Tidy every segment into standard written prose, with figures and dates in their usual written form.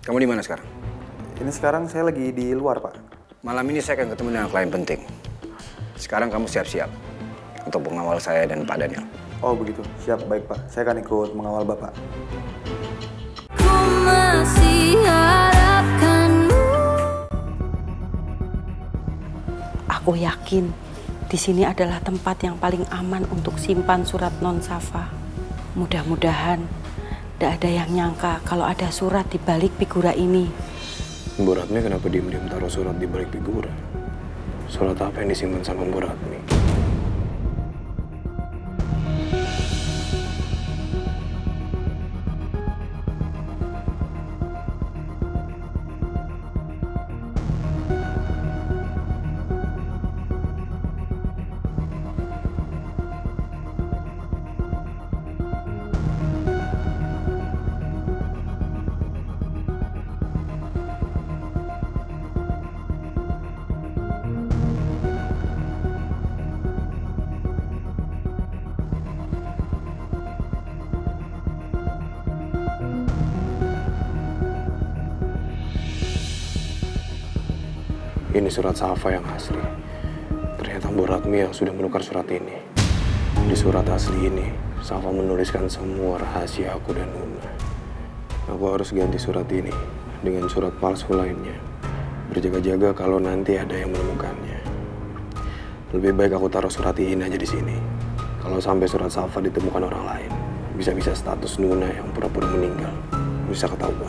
Kamu di mana sekarang? Ini sekarang saya lagi di luar, Pak. Malam ini saya akan ketemu dengan klien penting. Sekarang kamu siap-siap untuk mengawal saya dan Pak Daniel. Oh begitu, siap, baik Pak. Saya akan ikut mengawal Bapak. Ku masih harapkanmu. Aku yakin di sini adalah tempat yang paling aman untuk simpan surat non Safa. Mudah-mudahan tidak ada yang nyangka kalau ada surat di balik figura ini. Bu Ratmi kenapa diam-diam taruh surat di balik figura? Surat apa yang disimpan sama Bu Ratmi? Ini surat Safa yang asli. Ternyata Bu Ratmi yang sudah menukar surat ini. Di surat asli ini, Safa menuliskan semua rahasia aku dan Nuna. Aku harus ganti surat ini dengan surat palsu lainnya. Berjaga-jaga kalau nanti ada yang menemukannya. Lebih baik aku taruh surat ini aja di sini. Kalau sampai surat Safa ditemukan orang lain, bisa-bisa status Nuna yang pura-pura meninggal bisa ketahuan.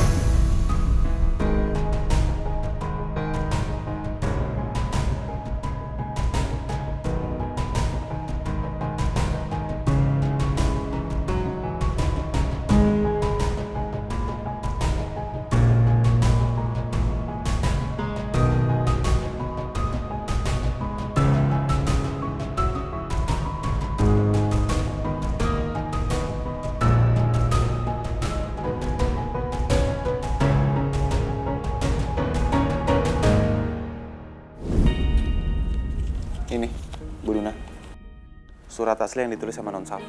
Ini, Bu Nuna. Surat asli yang ditulis sama Non Safa.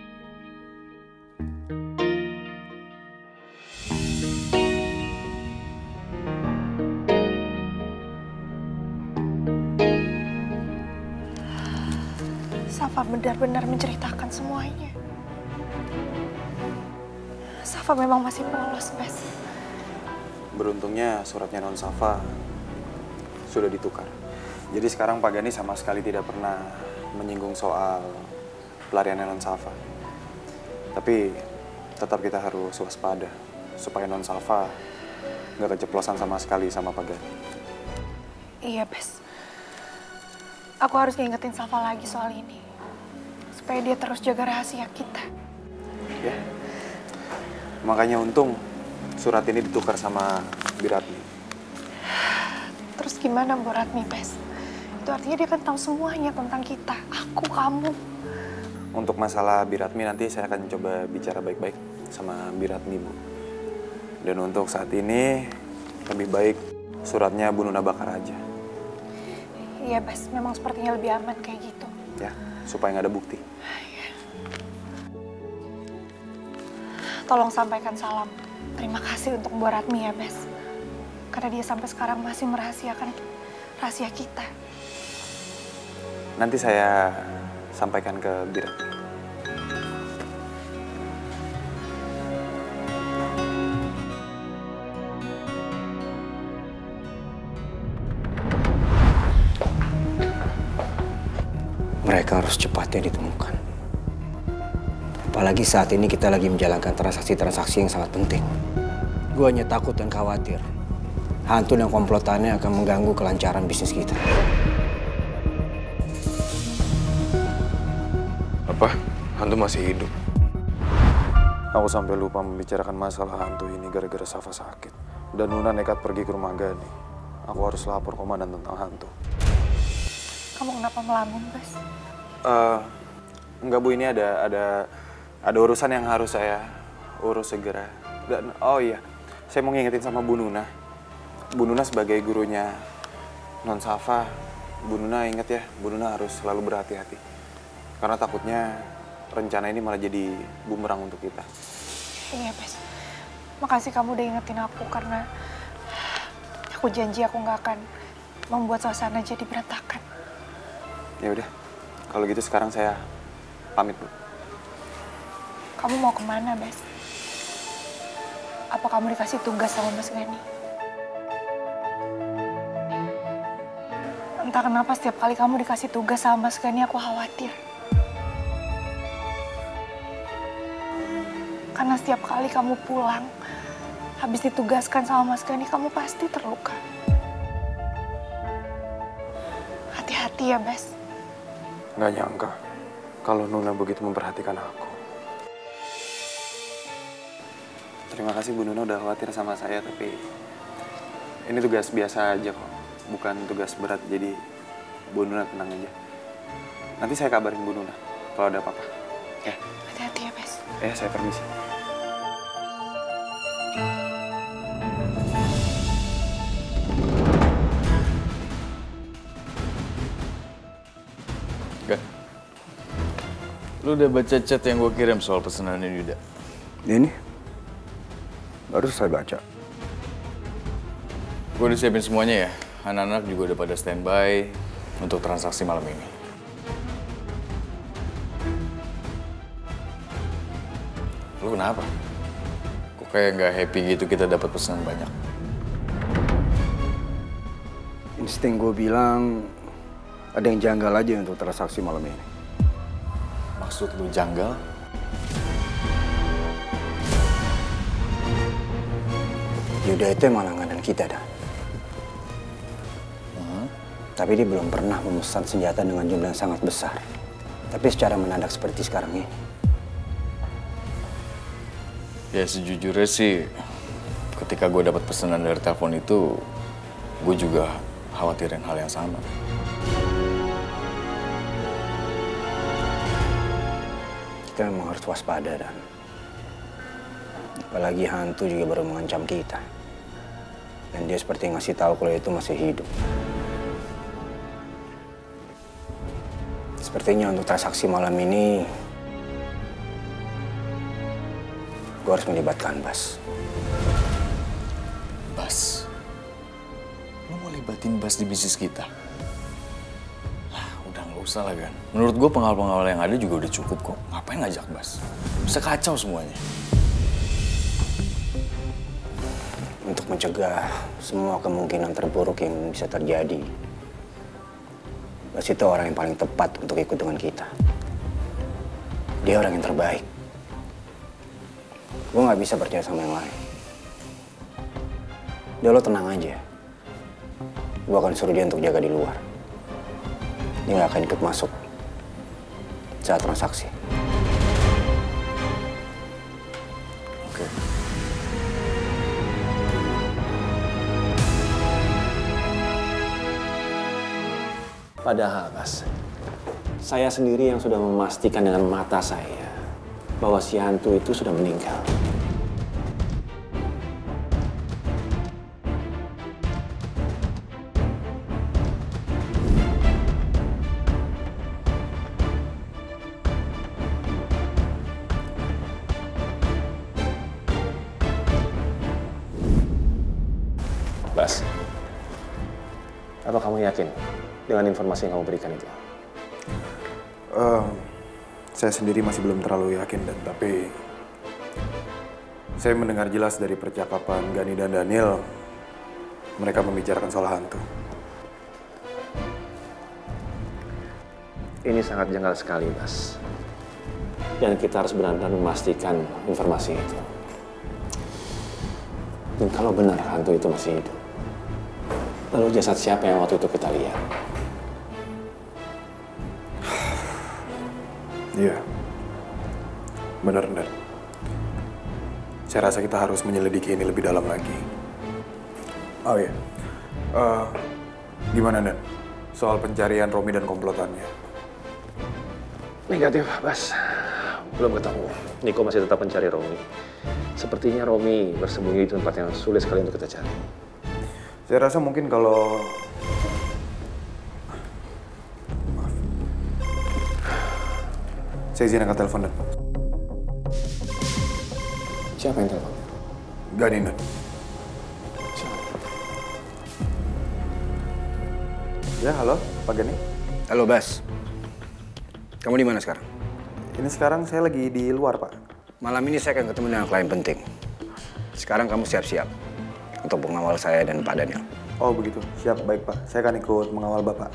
Safa benar-benar menceritakan semuanya. Safa memang masih polos, Bes. Beruntungnya suratnya Non Safa sudah ditukar. Jadi sekarang Pak Gani sama sekali tidak pernah menyinggung soal pelarian Non Safa. Tapi tetap kita harus waspada supaya Non Safa nggak keceplosan sama sekali sama Pak Gani. Iya, Bes. Aku harus ngingetin Safa lagi soal ini. Supaya dia terus jaga rahasia kita. Ya. Makanya untung surat ini ditukar sama Biratmi. Terus gimana Bu Ratmi, Bes? Itu artinya dia kan tahu semuanya tentang kita. Aku, kamu. Untuk masalah Biratmi nanti saya akan coba bicara baik-baik sama Biratmi, Bu. Dan untuk saat ini lebih baik suratnya Bu Nuna bakar aja. Iya, Bes. Memang sepertinya lebih aman kayak gitu. Ya, supaya nggak ada bukti. Tolong sampaikan salam. Terima kasih untuk Bu Ratmi ya, Bes. Karena dia sampai sekarang masih merahasiakan rahasia kita. Nanti saya sampaikan ke Biratmi. Mereka harus cepatnya ditemukan. Apalagi saat ini kita lagi menjalankan transaksi-transaksi yang sangat penting. Gue hanya takut dan khawatir hantu dan komplotannya akan mengganggu kelancaran bisnis kita. Apa? Hantu masih hidup? Aku sampai lupa membicarakan masalah hantu ini gara-gara Safa sakit. Dan Nuna nekat pergi ke rumah Gani. Aku harus lapor komandan tentang hantu. Kamu kenapa melamun, Bes? Enggak, Bu, ini ada urusan yang harus saya urus segera. Dan oh iya, saya mau ngingetin sama Bu Nuna. Bu Nuna sebagai gurunya Non Safa, Bu Nuna ingat ya, Bu Nuna harus selalu berhati-hati. Karena takutnya rencana ini malah jadi bumerang untuk kita. Iya, Bes. Makasih kamu udah ingetin aku karena aku janji aku nggak akan membuat suasana jadi berantakan. Ya udah, kalau gitu sekarang saya pamit, Bu. Kamu mau kemana, Bes? Apa kamu dikasih tugas sama Mas Gani? Entah kenapa setiap kali kamu dikasih tugas sama Mas Gani, aku khawatir. Karena setiap kali kamu pulang, habis ditugaskan sama Mas Gani, kamu pasti terluka. Hati-hati ya, Bes. Nggak nyangka kalau Nuna begitu memperhatikan aku. Terima kasih Bu Nuna udah khawatir sama saya, tapi ini tugas biasa aja kok. Bukan tugas berat, jadi Bu Nuna tenang aja. Nanti saya kabarin Bu Nuna kalau ada apa-apa. Ya. Hati-hati ya, Bes. Saya permisi. Lu udah baca chat yang gue kirim soal pesanan Yuda? Ini baru saya baca. Gue udah siapin semuanya ya. Anak-anak juga udah pada standby untuk transaksi malam ini. Lu kenapa? Kok kayak nggak happy gitu kita dapat pesanan banyak? Insting gue bilang ada yang janggal aja untuk transaksi malam ini. Maksud lu janggal? Yuda itu emang langganan kita, dah. Tapi dia belum pernah memesan senjata dengan jumlah yang sangat besar. Tapi secara mendadak seperti sekarang ini. Ya sejujurnya sih, ketika gue dapat pesanan dari telepon itu, gue juga khawatirin hal yang sama. Kita memang harus waspada, Dan. Apalagi hantu juga baru mengancam kita. Dan dia seperti ngasih tahu kalau itu masih hidup. Sepertinya untuk transaksi malam ini, gue harus melibatkan Bas. Bas? Lu mau libatin Bas di bisnis kita? Udah nggak usah lah, Gan. Menurut gue pengawal-pengawal yang ada juga udah cukup kok. Ngapain ngajak Bas? Bisa kacau semuanya. Untuk mencegah semua kemungkinan terburuk yang bisa terjadi, Bas itu orang yang paling tepat untuk ikut dengan kita. Dia orang yang terbaik. Gue nggak bisa percaya sama yang lain. Udah, lo tenang aja. Gue akan suruh dia untuk jaga di luar. Dia nggak akan ikut masuk saat transaksi. Oke. Padahal, Mas, saya sendiri yang sudah memastikan dengan mata saya bahwa si hantu itu sudah meninggal. Bas, apa kamu yakin dengan informasi yang kamu berikan itu? Saya sendiri masih belum terlalu yakin, Dan. Tapi saya mendengar jelas dari percakapan Gani dan Daniel, mereka membicarakan soal hantu. Ini sangat janggal sekali, Mas. Dan kita harus benar-benar memastikan informasi itu. Dan kalau benar hantu itu masih hidup, lalu jasad siapa yang waktu itu kita lihat? Iya, benar, Dan. Saya rasa kita harus menyelidiki ini lebih dalam lagi. Oh iya, gimana, Dan? Soal pencarian Romi dan komplotannya? Negatif, Bas. Belum ketemu. Niko masih tetap mencari Romi. Sepertinya Romi bersembunyi di tempat yang sulit sekali untuk kita cari. Saya rasa mungkin kalau... Maaf. Saya izin angkat telepon, Dan. Siapa yang telepon? Gani, Nan. Ya, halo, Pak Gani. Halo, Bas. Kamu di mana sekarang? Ini sekarang saya lagi di luar, Pak. Malam ini saya akan ketemu dengan klien penting. Sekarang kamu siap-siap untuk mengawal saya dan Pak Daniel. Oh, begitu. Siap, baik, Pak. Saya akan ikut mengawal Bapak.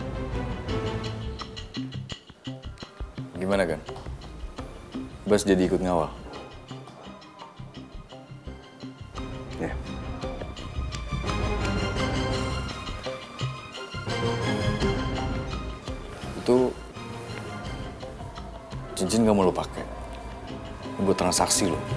Gimana, Gan? Bas jadi ikut ngawal? Ya. Itu cincin gak mau lo pakai. Ini buat transaksi lo.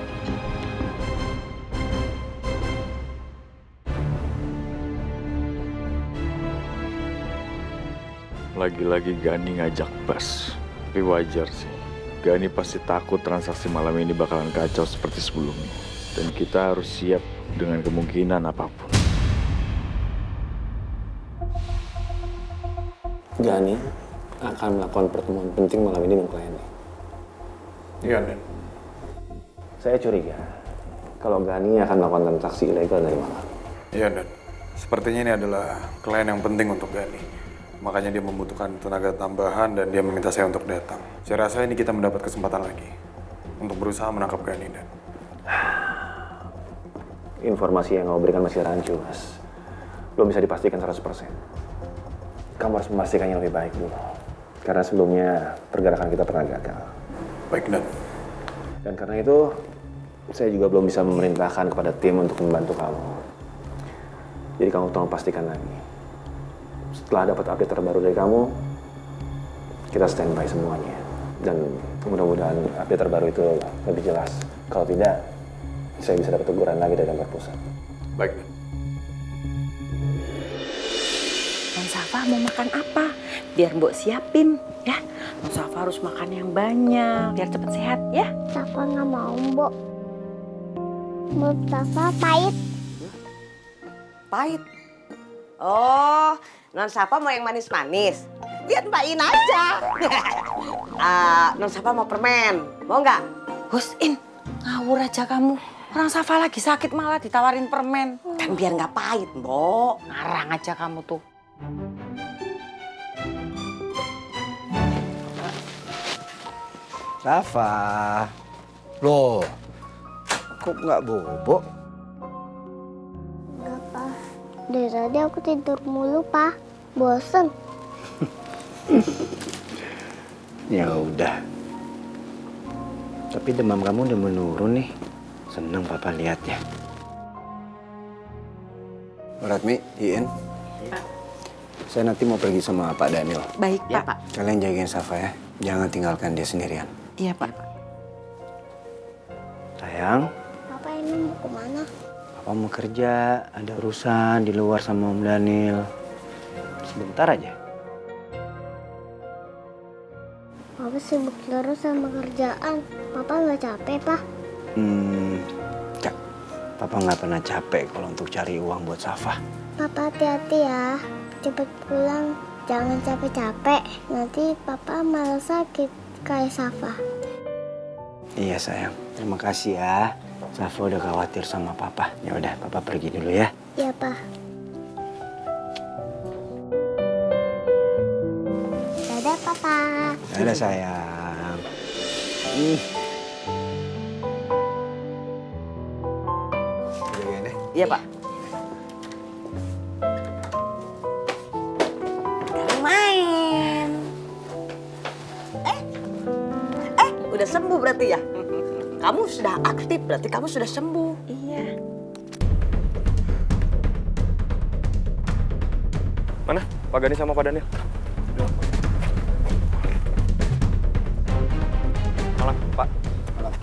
Lagi-lagi Gani ngajak Bas. Tapi wajar sih. Gani pasti takut transaksi malam ini bakalan kacau seperti sebelumnya. Dan kita harus siap dengan kemungkinan apapun. Gani akan melakukan pertemuan penting malam ini dengan kliennya. Iya, Dan. Saya curiga kalau Gani akan melakukan transaksi ilegal dari malam. Iya, Dan. Sepertinya ini adalah klien yang penting untuk Gani. Makanya dia membutuhkan tenaga tambahan dan dia meminta saya untuk datang. Saya rasa ini kita mendapat kesempatan lagi untuk berusaha menangkap Gani, Dan. Informasi yang kamu berikan masih rancu, Mas. Belum bisa dipastikan 100%. Kamu harus memastikannya lebih baik dulu. Karena sebelumnya pergerakan kita pernah gagal. Baik, Dan. Dan karena itu, saya juga belum bisa memerintahkan kepada tim untuk membantu kamu. Jadi kamu tolong pastikan lagi. Setelah dapat update terbaru dari kamu, kita standby semuanya. Dan mudah-mudahan update terbaru itu lebih jelas. Kalau tidak, saya bisa dapat teguran lagi dari kantor pusat. Baik, Dan. Non Safa mau makan apa? Biar Mbok siapin, ya. Non Safa harus makan yang banyak, biar cepet sehat, ya. Safa nggak mau, Mbok. Menurut Safa pahit. Pahit? Oh, Non Safa mau yang manis-manis? Lihat Mbak In aja. Non Safa mau permen, mau nggak? Husin, ngawur aja kamu. Orang Safa lagi sakit malah ditawarin permen. Kan biar nggak pahit, Mbok. Ngarang aja kamu tuh. Safa. Loh, kok nggak bobo? Nggak, Pa. Dari tadi aku tidur mulu, Pa. Bosen. Ya udah. Tapi demam kamu udah menurun nih. Senang Papa lihatnya. Ratmi, Iin. Saya nanti mau pergi sama Pak Daniel. Baik, Ya, Pak. Pak. Kalian jagain Safa ya. Jangan tinggalkan dia sendirian. Iya, Pak. Sayang, Papa ini mau kemana? Papa mau kerja. Ada urusan di luar sama Om Daniel. Sebentar aja. Papa sibuk terus sama kerjaan. Papa nggak capek, Pa? Enggak. Papa nggak pernah capek kalau untuk cari uang buat Safa. Papa hati-hati ya. Cepet pulang. Jangan capek-capek. Nanti Papa malah sakit kayak Safa. Iya sayang. Terima kasih ya. Safa udah khawatir sama Papa. Ya udah, Papa pergi dulu ya. Iya, Pa. Dadah, Papa. Dadah sayang. Jagain deh. Iya, Pak. Sekarang main. Udah sembuh berarti ya? Kamu sudah aktif, berarti kamu sudah sembuh. Iya. Mana? Pak Gani sama Pak Daniel? Malam, Pak. Malam.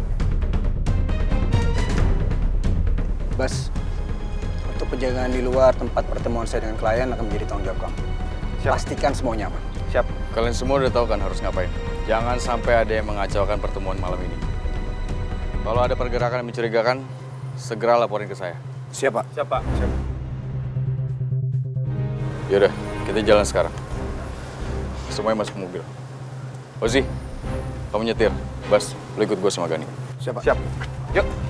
Bas, untuk penjagaan di luar tempat pertemuan saya dengan klien akan menjadi tanggung jawab kamu. Siap. Pastikan semuanya aman. Siap. Kalian semua udah tahu kan harus ngapain. Jangan sampai ada yang mengacaukan pertemuan malam ini. Kalau ada pergerakan yang mencurigakan, segera laporin ke saya. Siap, Pak. Siap, Pak. Siap. Yaudah, kita jalan sekarang. Semuanya masuk mobil. Ozi, kamu nyetir. Bas, lu ikut gue sama Gani. Siap, Pak. Siap. Yuk.